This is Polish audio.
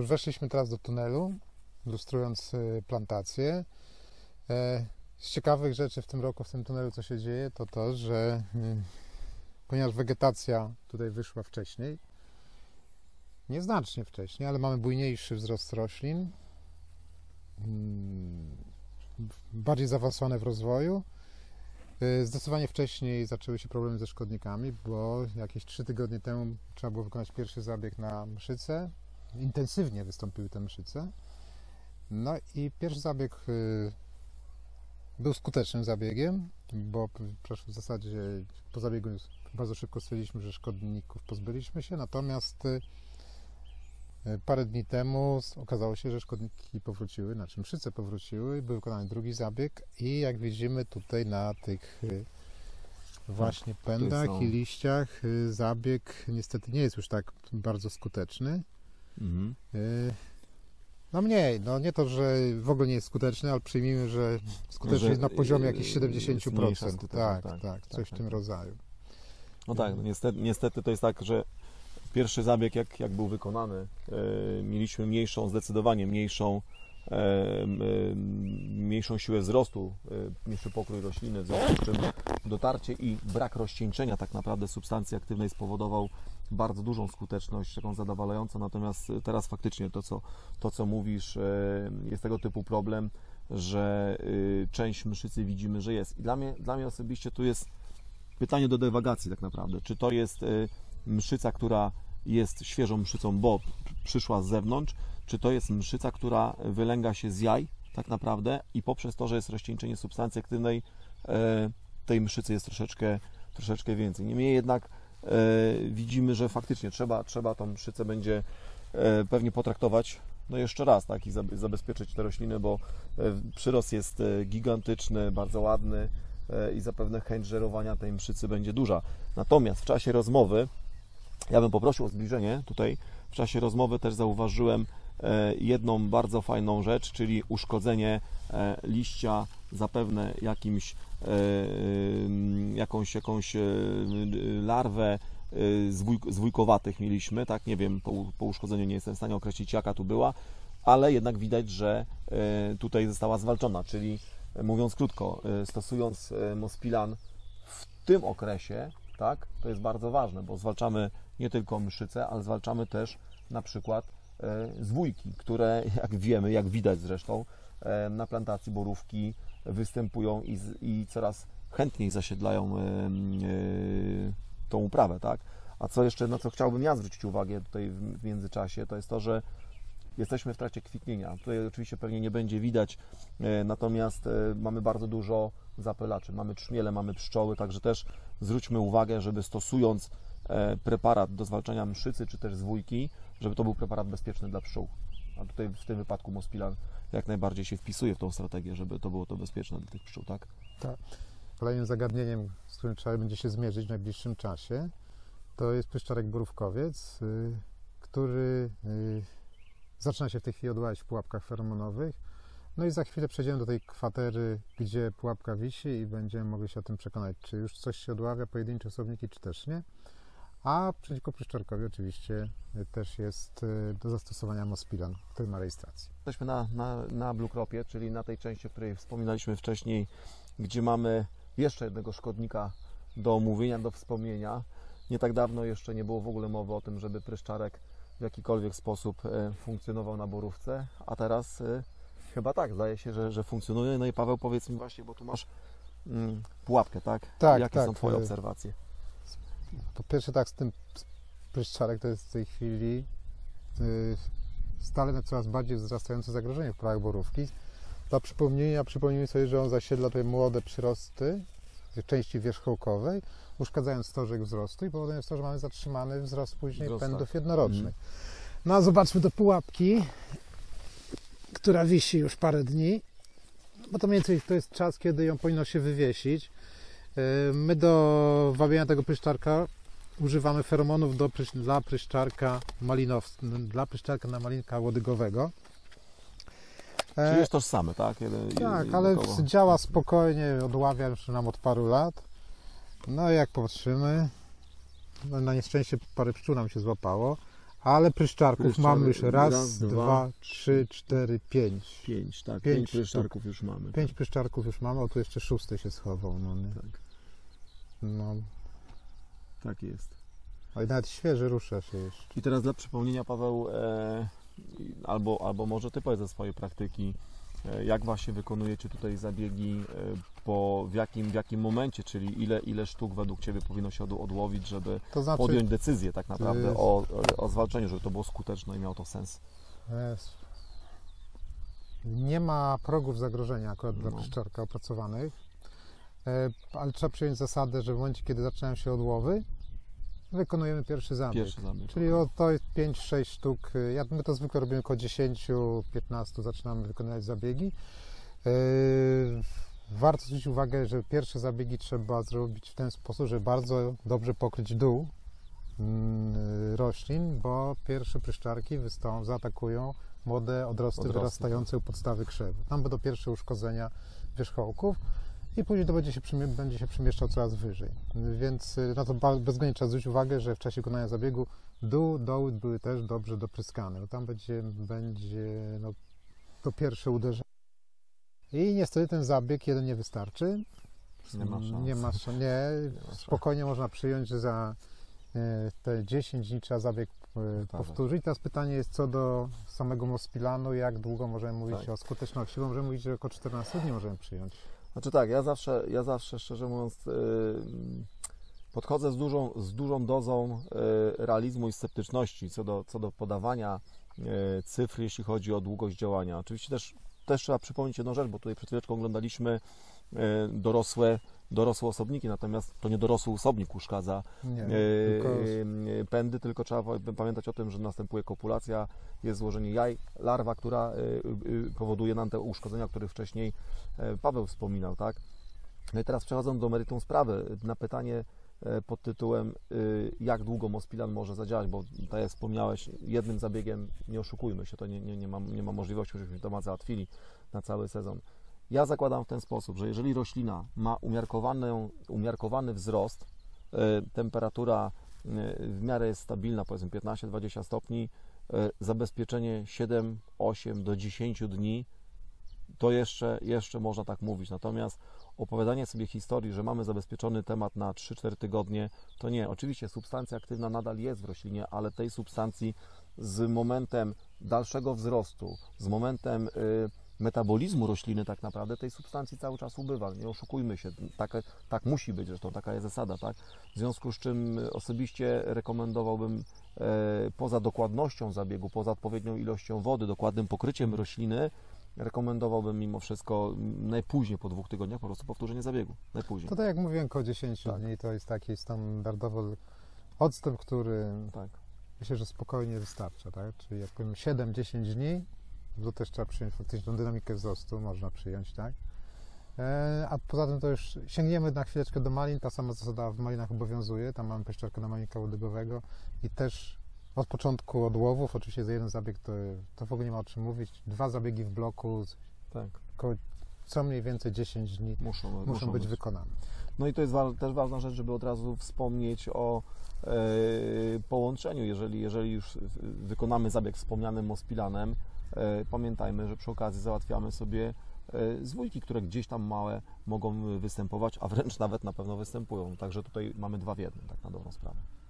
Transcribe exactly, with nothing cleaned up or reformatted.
Weszliśmy teraz do tunelu, ilustrując plantację. Z ciekawych rzeczy w tym roku, w tym tunelu, co się dzieje, to to, że ponieważ wegetacja tutaj wyszła wcześniej, nieznacznie wcześniej, ale mamy bujniejszy wzrost roślin, bardziej zaawansowane w rozwoju. Zdecydowanie wcześniej zaczęły się problemy ze szkodnikami, bo jakieś trzy tygodnie temu trzeba było wykonać pierwszy zabieg na mszycę. Intensywnie wystąpiły te mszyce. No i pierwszy zabieg był skutecznym zabiegiem, bo w zasadzie po zabiegu bardzo szybko stwierdziliśmy, że szkodników pozbyliśmy się, natomiast parę dni temu okazało się, że szkodniki powróciły, znaczy mszyce powróciły, był wykonany drugi zabieg i jak widzimy tutaj na tych właśnie pędach i liściach zabieg niestety nie jest już tak bardzo skuteczny. Mhm. No mniej, no nie to, że w ogóle nie jest skuteczny, ale przyjmijmy, że skuteczny jest na poziomie jakichś siedemdziesiąt procent. Tak, tak, tak, coś tak, w tym tak. rodzaju. No tak, no niestety, niestety to jest tak, że pierwszy zabieg, jak, jak był wykonany, e, mieliśmy mniejszą, zdecydowanie mniejszą, e, e, mniejszą siłę wzrostu, e, mniejszy pokrój rośliny, w związku z czym dotarcie i brak rozcieńczenia tak naprawdę substancji aktywnej spowodował bardzo dużą skuteczność, taką zadowalającą, natomiast teraz faktycznie to, co, to, co mówisz, e, jest tego typu problem, że e, część mszycy widzimy, że jest. I dla mnie, dla mnie osobiście tu jest pytanie do dywagacji tak naprawdę, czy to jest e, mszyca, która jest świeżą mszycą, bo przyszła z zewnątrz, czy to jest mszyca, która wylęga się z jaj tak naprawdę i poprzez to, że jest rozcieńczenie substancji aktywnej, tej mszycy jest troszeczkę, troszeczkę więcej. Niemniej jednak widzimy, że faktycznie trzeba, trzeba tą mszycę będzie pewnie potraktować, no jeszcze raz, tak, i zabezpieczyć te rośliny, bo przyrost jest gigantyczny, bardzo ładny i zapewne chęć żerowania tej mszycy będzie duża. Natomiast w czasie rozmowy ja bym poprosił o zbliżenie. Tutaj w czasie rozmowy też zauważyłem jedną bardzo fajną rzecz, czyli uszkodzenie liścia zapewne jakimś, jakąś, jakąś larwę zwójkowatych mieliśmy, tak, nie wiem, po, po uszkodzeniu nie jestem w stanie określić, jaka tu była, ale jednak widać, że tutaj została zwalczona, czyli mówiąc krótko, stosując Mospilan w tym okresie, tak, to jest bardzo ważne, bo zwalczamy nie tylko mszyce, ale zwalczamy też na przykład zwójki, które jak wiemy, jak widać zresztą na plantacji borówki występują i, i coraz chętniej zasiedlają tą uprawę, tak? A co jeszcze, na co chciałbym ja zwrócić uwagę tutaj w międzyczasie, to jest to, że jesteśmy w trakcie kwitnienia. Tutaj oczywiście pewnie nie będzie widać, natomiast mamy bardzo dużo zapylaczy. Mamy trzmiele, mamy pszczoły, także też zwróćmy uwagę, żeby stosując preparat do zwalczania mszycy czy też zwójki, żeby to był preparat bezpieczny dla pszczół. A tutaj w tym wypadku Mospilan jak najbardziej się wpisuje w tą strategię, żeby to było to bezpieczne dla tych pszczół, tak? Tak. Kolejnym zagadnieniem, z którym trzeba będzie się zmierzyć w najbliższym czasie, to jest pyszczarek borówkowiec, który zaczyna się w tej chwili odławiać w pułapkach feromonowych. No i za chwilę przejdziemy do tej kwatery, gdzie pułapka wisi i będziemy mogli się o tym przekonać, czy już coś się odławia, pojedyncze osobniki, czy też nie. A przeciwko pyszczarkowi oczywiście też jest do zastosowania Mospilan, który ma rejestrację. Jesteśmy na, na, na Blue Cropie, czyli na tej części, o której wspominaliśmy wcześniej, gdzie mamy jeszcze jednego szkodnika do omówienia, do wspomnienia. Nie tak dawno jeszcze nie było w ogóle mowy o tym, żeby pryszczarek w jakikolwiek sposób funkcjonował na borówce, a teraz chyba tak, zdaje się, że, że funkcjonuje. No i Paweł, powiedz mi właśnie, bo tu masz mm, pułapkę, tak? Tak, Jakie tak. są Twoje obserwacje? Po pierwsze tak, z tym pryszczarek to jest w tej chwili yy, stale coraz bardziej wzrastające zagrożenie w uprawach borówki. Dla przypomnienia, przypomnijmy sobie, że on zasiedla tutaj młode przyrosty w części wierzchołkowej, uszkadzając stożek wzrostu i powodując to, że mamy zatrzymany wzrost później Wzrost, pędów tak. jednorocznych. Mm. No a zobaczmy do pułapki, która wisi już parę dni, bo to mniej więcej to jest czas, kiedy ją powinno się wywiesić. My do wabienia tego pryszczarka używamy feromonów do, dla pryszczarka malinow, dla pryszczarka na malinka łodygowego. Czyli jest tożsame, tak? Jeden, tak, ale około. Działa spokojnie, odławia już nam od paru lat. No i jak patrzymy, no na nieszczęście parę pszczół nam się złapało, Ale pryszczarków Pryszczar- mamy już raz, raz, dwa, dwa, trzy, cztery, pięć. Pięć, tak, Pięć pięć pryszczarków już mamy. Pięć pryszczarków już mamy, o tu jeszcze szósty się schował. No, nie? Tak, No. tak jest. O, i nawet świeży rusza się jeszcze. I teraz dla przypomnienia, Paweł, e, albo, albo może Ty powiedz ze swojej praktyki, e, jak właśnie wykonujecie tutaj zabiegi, e, po, w, jakim, w jakim momencie, czyli ile, ile sztuk według Ciebie powinno się od, odłowić, żeby To znaczy, podjąć decyzję tak naprawdę y- o, o zwalczeniu, żeby to było skuteczne i miało to sens. e, nie ma progów zagrożenia akurat dla No. pryszczarka opracowanych, e, ale trzeba przyjąć zasadę, że w momencie, kiedy zaczynają się odłowy, wykonujemy pierwszy zabieg. Pierwszy zabieg. Czyli o, to jest pięć sześć sztuk. Ja, my to zwykle robimy około dziesięć piętnaście, zaczynamy wykonywać zabiegi. Yy, warto zwrócić uwagę, że pierwsze zabiegi trzeba zrobić w ten sposób, żeby bardzo dobrze pokryć dół yy, roślin, bo pierwsze pryszczarki wystą, zaatakują młode odrosty, Odrosty. wyrastające u podstawy krzewu. Tam będą pierwsze uszkodzenia wierzchołków. I później to będzie się, przymie- będzie się przemieszczał coraz wyżej. Więc y, na to ba- bezwzględnie trzeba zwrócić uwagę, że w czasie wykonania zabiegu dół, doły były też dobrze dopryskane. Bo tam będzie, będzie no, to pierwsze uderzenie. I niestety ten zabieg jeden nie wystarczy. Nie ma szans. Nie, ma, sz- nie, szans. spokojnie można przyjąć, że za y, te dziesięć dni trzeba zabieg y, Tak. powtórzyć. Teraz pytanie jest co do samego Mospilanu, jak długo możemy mówić Tak. o skuteczności. Bo możemy mówić, że około czternaście dni możemy przyjąć. Znaczy tak, ja zawsze, ja zawsze szczerze mówiąc yy, podchodzę z dużą, z dużą dozą yy, realizmu i sceptyczności co do, co do podawania yy, cyfr, jeśli chodzi o długość działania. Oczywiście też, też trzeba przypomnieć jedną rzecz, bo tutaj przed chwileczką oglądaliśmy yy, dorosłe, dorosłe osobniki, natomiast to nie dorosły osobnik uszkadza Nie, yy, tylko yy, pędy, tylko trzeba pa- pamiętać o tym, że następuje kopulacja, jest złożenie jaj, larwa, która yy, yy, powoduje nam te uszkodzenia, o których wcześniej yy, Paweł wspominał, tak? No i teraz przechodząc do meritum sprawy, na pytanie yy, pod tytułem yy, jak długo Mospilan może zadziałać, bo tak jak wspomniałeś, jednym zabiegiem, nie oszukujmy się, to nie, nie, nie, ma, nie ma możliwości, żebyśmy temat załatwili na cały sezon. Ja zakładam w ten sposób, że jeżeli roślina ma umiarkowany, umiarkowany wzrost, y, temperatura y, w miarę jest stabilna, powiedzmy piętnaście dwadzieścia stopni, y, zabezpieczenie siedem osiem do dziesięciu dni, to jeszcze, jeszcze można tak mówić. Natomiast opowiadanie sobie historii, że mamy zabezpieczony temat na trzy cztery tygodnie, to nie. Oczywiście substancja aktywna nadal jest w roślinie, ale tej substancji z momentem dalszego wzrostu, z momentem y, metabolizmu rośliny tak naprawdę tej substancji cały czas ubywa. Nie oszukujmy się, tak, tak musi być, zresztą taka jest zasada, tak? W związku z czym osobiście rekomendowałbym e, poza dokładnością zabiegu, poza odpowiednią ilością wody, dokładnym pokryciem rośliny, rekomendowałbym mimo wszystko najpóźniej po dwóch tygodniach po prostu powtórzenie zabiegu. Najpóźniej. To tak jak mówiłem, około dziesięć Tak. dni to jest taki standardowy odstęp, który Tak. myślę, że spokojnie wystarcza, tak? Czyli jak powiem siedem dziesięć dni, to też trzeba przyjąć faktycznie tą dynamikę wzrostu, można przyjąć, tak? E, a poza tym to już sięgniemy na chwileczkę do malin, ta sama zasada w malinach obowiązuje, tam mamy pryszczarkę na malinka łodygowego i też od początku odłowów, oczywiście za jeden zabieg to, to w ogóle nie ma o czym mówić, dwa zabiegi w bloku, Tak. około co mniej więcej dziesięć dni Muszą, muszą, muszą być, być. wykonane. No i to jest wa- też ważna rzecz, żeby od razu wspomnieć o e, połączeniu. Jeżeli, jeżeli już wykonamy zabieg wspomnianym Mospilanem, e, pamiętajmy, że przy okazji załatwiamy sobie e, zwójki, które gdzieś tam małe mogą występować, a wręcz nawet na pewno występują. Także tutaj mamy dwa w jednym, tak na dobrą sprawę.